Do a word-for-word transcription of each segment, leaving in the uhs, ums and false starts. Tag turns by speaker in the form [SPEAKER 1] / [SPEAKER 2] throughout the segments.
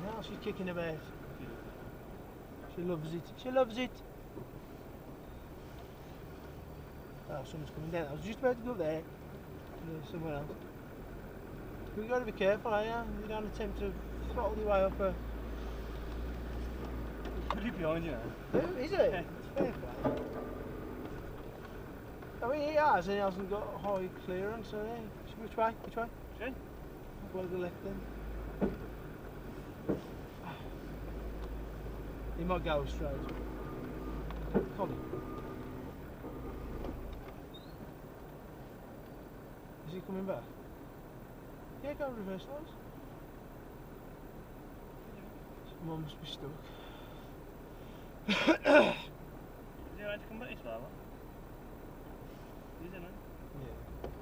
[SPEAKER 1] now she's kicking about. She loves it. She loves it. Oh, someone's coming down. I was just about to go there. There's somewhere else. But you got to be careful, eh? You don't attempt to throttle your way up a...
[SPEAKER 2] Pretty behind you now.
[SPEAKER 1] Oh, is it?
[SPEAKER 2] Yeah.
[SPEAKER 1] It's fair play. I mean, he has, and he hasn't got high clearance, so yeah. Which way? Which way?
[SPEAKER 2] Which way?
[SPEAKER 1] Well, go left then. He might go straight. Colin. Is he coming back? Yeah, go reverse those. Mum must be stuck.
[SPEAKER 2] Is he alright to come back this way? Isn't it?
[SPEAKER 1] Yeah.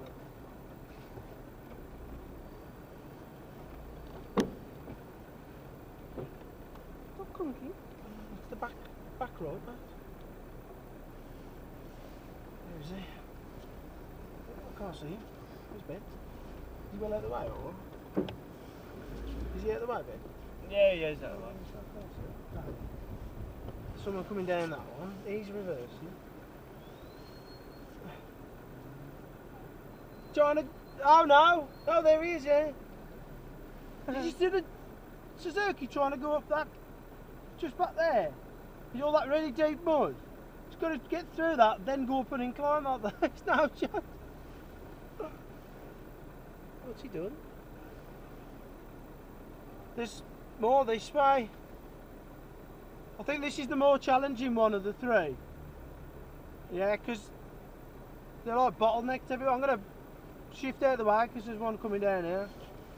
[SPEAKER 1] Stop clunky. It's the back back road, mate. Where is he? I can't see him. Where's Ben? Is he well out of the way or? Is he out of the way, Ben?
[SPEAKER 2] Yeah, yeah, he's out of the way.
[SPEAKER 1] Someone coming down that one. He's reversing. Trying to. Oh no! Oh, there he is, yeah. Did you see the Suzuki trying to go up that? Just back there. Is all that really deep mud? He's got to get through that, then go up an incline like that. It's no chance. What's he doing? There's more this way. I think this is the more challenging one of the three. Yeah, because they're like bottlenecked everywhere. I'm going to shift out of the way because there's one coming down here.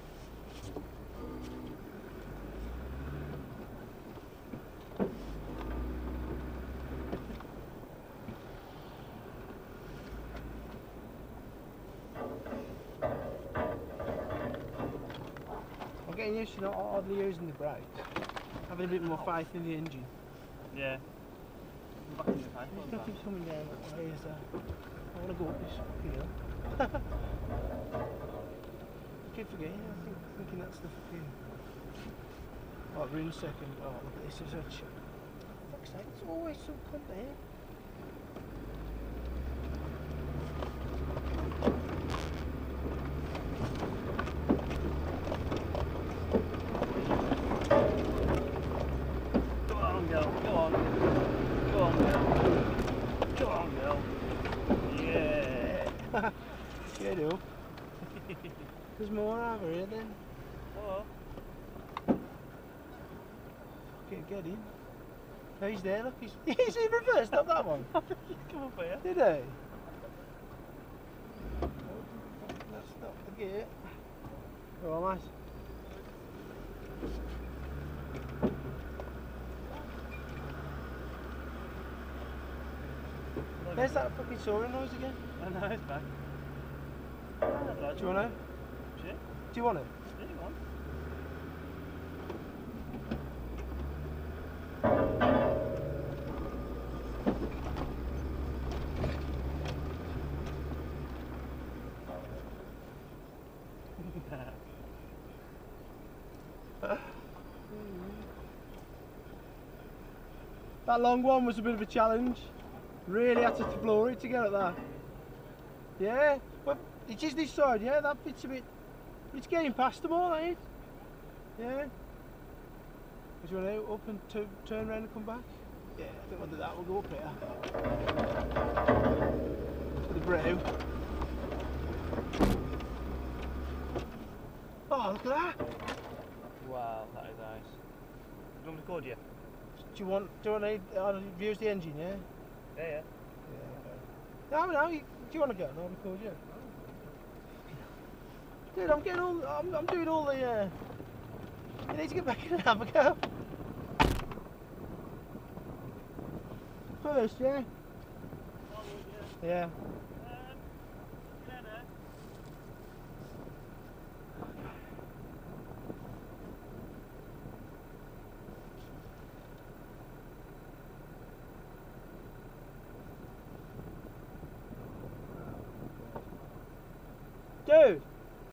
[SPEAKER 1] I'm getting used to not hardly using the brakes. Having a bit more faith in the engine.
[SPEAKER 2] Yeah. Back in the pack.
[SPEAKER 1] He keeps coming down that way. Is, uh, I want to go up this fucking hill. I keep forgetting, I think, thinking that's the fucking... Oh, we're in a second. Oh, look at this, it's such... Fuck's sake, it's always some cunt there. Get up. There's more over here then.
[SPEAKER 2] Oh.
[SPEAKER 1] Okay, get in. Oh, he's there, look. He's, he's in reverse, not that one.
[SPEAKER 2] Come up here.
[SPEAKER 1] Did he? That's not the gate. Oh, mate. There's that fucking soaring noise again.
[SPEAKER 2] I know, it's back.
[SPEAKER 1] Do you want it?
[SPEAKER 2] Shit.
[SPEAKER 1] Do you want it?
[SPEAKER 2] Yeah, you want.
[SPEAKER 1] That long one was a bit of a challenge. Really had to floor it to get at that. Yeah, but it's just this side, yeah, that bit's a bit... It's getting past them all, ain't it? Yeah. Do you want to up and turn around and come back? Yeah, I think we'll do that, we'll go up here. To the brow. Oh, look at that!
[SPEAKER 2] Wow, that is nice. Do you want me to call you?
[SPEAKER 1] Do you want, do you want to uh, use the engine, yeah?
[SPEAKER 2] Yeah, yeah.
[SPEAKER 1] Yeah, okay. No, no, you, do you want to go? No, I'll record you. Dude, I'm getting all, I'm, I'm doing all the, uh, you need to get back in and have a go. First, yeah? Yeah.